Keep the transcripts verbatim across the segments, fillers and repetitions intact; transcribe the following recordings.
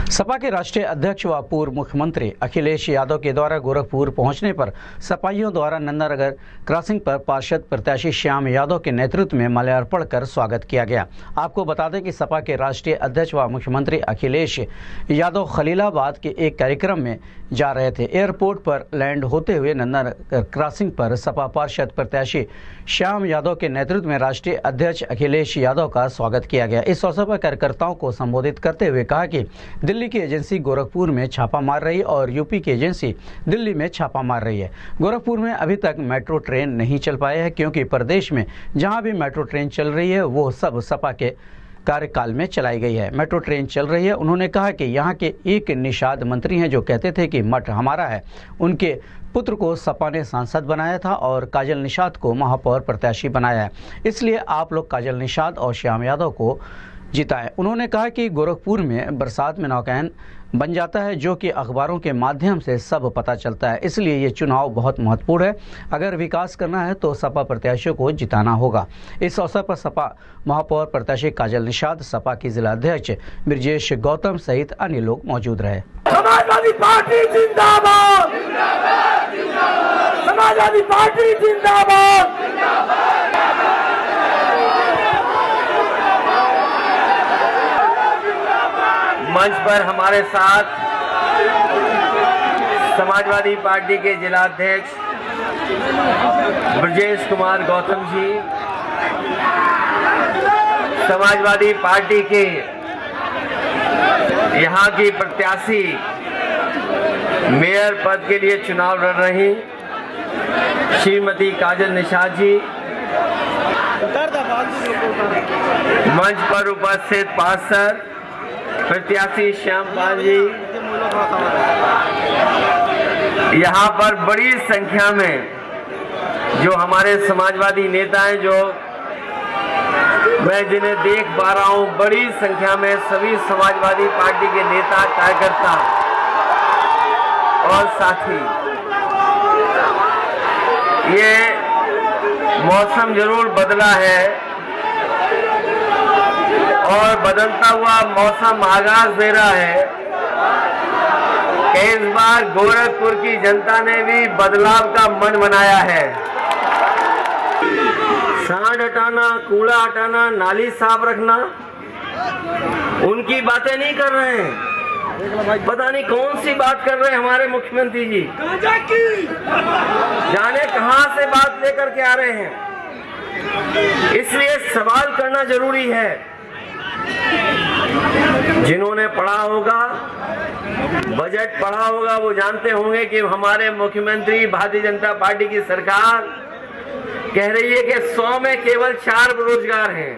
सपा के राष्ट्रीय अध्यक्ष व पूर्व मुख्यमंत्री अखिलेश यादव के द्वारा गोरखपुर पहुंचने पर सपाइयों द्वारा नंदानगर क्रॉसिंग पर पार्षद प्रत्याशी श्याम यादव के नेतृत्व में माल्यार्पण कर स्वागत किया गया। आपको बता दें कि सपा के राष्ट्रीय अध्यक्ष व मुख्यमंत्री अखिलेश यादव खलीलाबाद के एक कार्यक्रम में जा रहे थे। एयरपोर्ट पर लैंड होते हुए नंदानगर क्रॉसिंग पर सपा पार्षद प्रत्याशी श्याम यादव के नेतृत्व में राष्ट्रीय अध्यक्ष अखिलेश यादव का स्वागत किया गया। इस अवसर पर कार्यकर्ताओं को संबोधित करते हुए कहा कि दिल्ली की एजेंसी गोरखपुर में छापा मार रही है और यूपी की एजेंसी दिल्ली में छापा मार रही है। गोरखपुर में अभी तक मेट्रो ट्रेन नहीं चल पाया है, क्योंकि प्रदेश में जहां भी मेट्रो ट्रेन चल रही है वो सब सपा के कार्यकाल में चलाई गई है। मेट्रो ट्रेन चल रही है। उन्होंने कहा कि यहाँ के एक निषाद मंत्री हैं जो कहते थे कि मठ हमारा है। उनके पुत्र को सपा ने सांसद बनाया था और काजल निषाद को महापौर प्रत्याशी बनाया है, इसलिए आप लोग काजल निषाद और श्याम यादव को जिताएं। उन्होंने कहा कि गोरखपुर में बरसात में नौकायन बन जाता है, जो कि अखबारों के माध्यम से सब पता चलता है, इसलिए ये चुनाव बहुत महत्वपूर्ण है। अगर विकास करना है तो सपा प्रत्याशियों को जिताना होगा। इस अवसर पर सपा महापौर प्रत्याशी काजल निषाद, सपा की जिला अध्यक्ष ब्रजेश गौतम सहित अन्य लोग मौजूद रहे। समाजवादी पार्टी जिंदाबाद, समाजवादी पार्टी जिंदाबाद। मंच पर हमारे साथ समाजवादी पार्टी के जिलाध्यक्ष ब्रजेश कुमार गौतम जी, समाजवादी पार्टी के यहाँ की प्रत्याशी मेयर पद के लिए चुनाव लड़ रही श्रीमती काजल निषाद जी, मंच पर उपस्थित पार्षद प्रत्याशी श्याम पाल जी, यहाँ पर बड़ी संख्या में जो हमारे समाजवादी नेता हैं, जो मैं जिन्हें देख पा रहा हूँ, बड़ी संख्या में सभी समाजवादी पार्टी के नेता, कार्यकर्ता और साथी। ये मौसम जरूर बदला है और बदलता हुआ मौसम आगाज दे रहा है कि इस बार गोरखपुर की जनता ने भी बदलाव का मन बनाया है। सांड हटाना, कूड़ा हटाना, नाली साफ रखना, उनकी बातें नहीं कर रहे हैं। पता नहीं कौन सी बात कर रहे हैं हमारे मुख्यमंत्री जी, जाने कहां से बात लेकर के आ रहे हैं। इसलिए सवाल करना जरूरी है। जिन्होंने पढ़ा होगा, बजट पढ़ा होगा, वो जानते होंगे कि हमारे मुख्यमंत्री भारतीय जनता पार्टी की सरकार कह रही है कि सौ में केवल चार बेरोजगार हैं।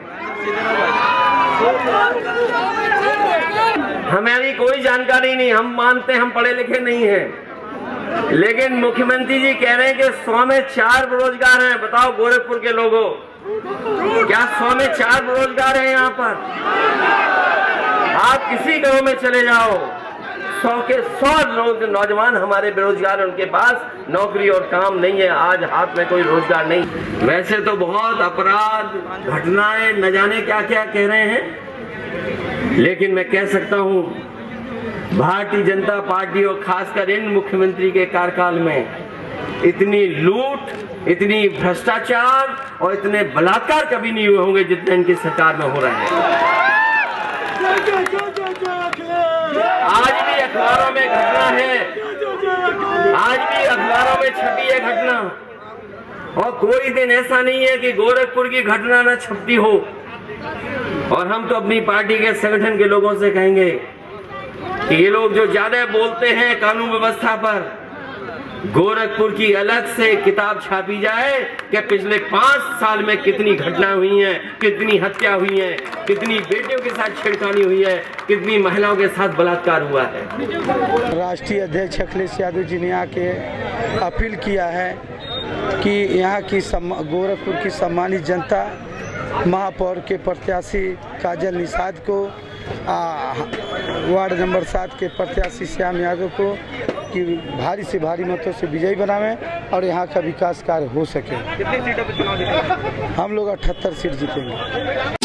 हमारी कोई जानकारी नहीं, हम मानते हम पढ़े लिखे नहीं हैं, लेकिन मुख्यमंत्री जी कह रहे हैं कि सौ में चार बेरोजगार हैं। बताओ गोरखपुर के लोगों, क्या सौ में चार बेरोजगार हैं? यहाँ पर आप किसी गांव में चले जाओ, सौ के सौ लोग नौजवान हमारे बेरोजगार, उनके पास नौकरी और काम नहीं है। आज हाथ में कोई रोजगार नहीं। वैसे तो बहुत अपराध, घटनाएं, न जाने क्या क्या कह रहे हैं, लेकिन मैं कह सकता हूं भारतीय जनता पार्टी और खासकर इन मुख्यमंत्री के कार्यकाल में इतनी लूट, इतनी भ्रष्टाचार और इतने बलात्कार कभी नहीं हुए होंगे जितने इनकी सरकार में हो रहे हैं। आज भी अखबारों में घटना है, आज भी अखबारों में छपी है घटना, और कोई दिन ऐसा नहीं है कि गोरखपुर की घटना न छपती हो। और हम तो अपनी पार्टी के संगठन के लोगों से कहेंगे कि ये लोग जो ज्यादा बोलते हैं कानून व्यवस्था पर, गोरखपुर की अलग से किताब छापी जाए कि पिछले पांच साल में कितनी घटना हुई हैं, कितनी हत्या हुई है, कितनी बेटियों के साथ छेड़खानी हुई है, कितनी महिलाओं के साथ बलात्कार हुआ है। राष्ट्रीय अध्यक्ष अखिलेश यादव जी ने आके अपील किया है कि यहाँ की गोरखपुर की सम्मानित जनता महापौर के प्रत्याशी काजल निषाद को, वार्ड नंबर सात के प्रत्याशी श्याम यादव को कि भारी से भारी मतों से विजयी बनावें और यहाँ का विकास कार्य हो सके। कितनी सीटों पर चुनाव जीतेंगे? हम लोग अठहत्तर सीट जीतेंगे।